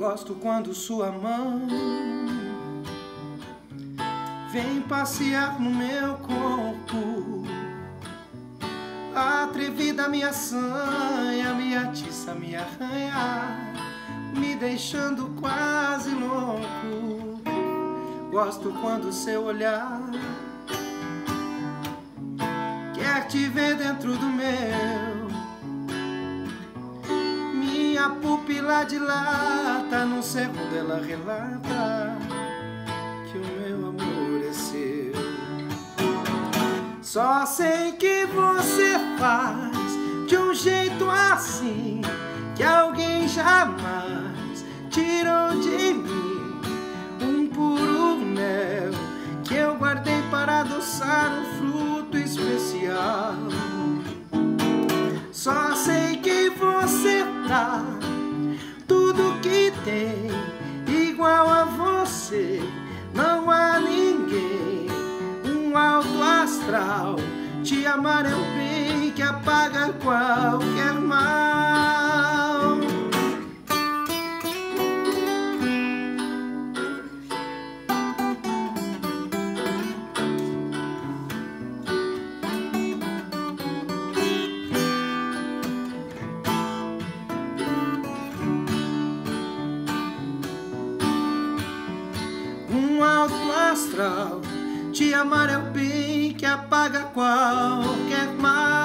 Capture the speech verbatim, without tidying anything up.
Gosto quando sua mão vem passear no meu corpo, atrevida me assanha, me atiça, me arranha, me deixando quase louco. Gosto quando seu olhar quer te ver dentro do meu. Minha pupila dilata, no segundo ela relata que o meu amor é seu. Só sei que você faz de um jeito assim que alguém jamais tirou de mim. Um puro mel que eu guardei para adoçar um fruto especial. Só sei que você dá tudo que tem, igual a você não há ninguém. Um alto astral, te amar é o bem que apaga qualquer mal. Um alto astral, te amar é o bem que apaga qualquer mal.